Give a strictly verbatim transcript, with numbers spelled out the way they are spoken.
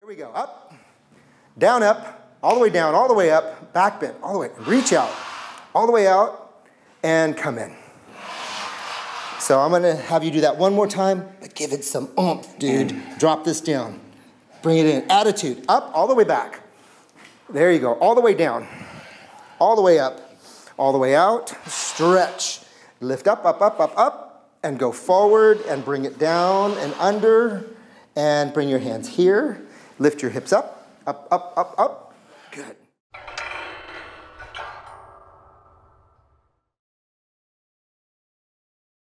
Here we go, up, down, up, all the way down, all the way up, back bend, all the way, reach out, all the way out, and come in. So I'm gonna have you do that one more time, but give it some oomph, dude. Drop this down, bring it in, attitude, up, all the way back. There you go, all the way down, all the way up, all the way out, stretch, lift up, up, up, up, up, and go forward and bring it down and under, and bring your hands here. Lift your hips up, up, up, up, up. Good.